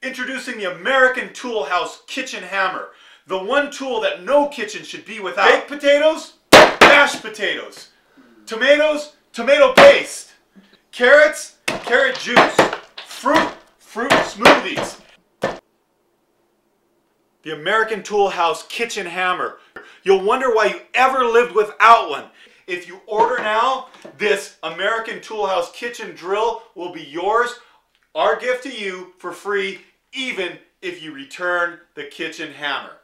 Introducing the American Toolhouse Kitchen Hammer. The one tool that no kitchen should be without. Baked potatoes, mashed potatoes. Tomatoes, tomato paste. Carrots, carrot juice. Fruit smoothies. The American Toolhouse Kitchen Hammer. You'll wonder why you ever lived without one. If you order now, this American Toolhouse Kitchen Drill will be yours. Our gift to you for free, even if you return the kitchen hammer.